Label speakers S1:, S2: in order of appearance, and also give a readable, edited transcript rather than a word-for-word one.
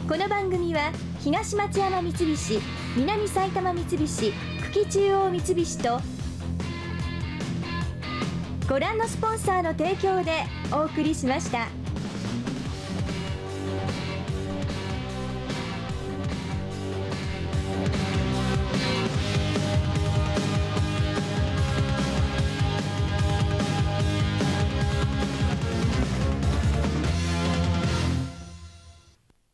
S1: この番組は東松山三菱、南埼玉三菱、久喜中央三菱とご覧のスポンサーの提供でお送りしました。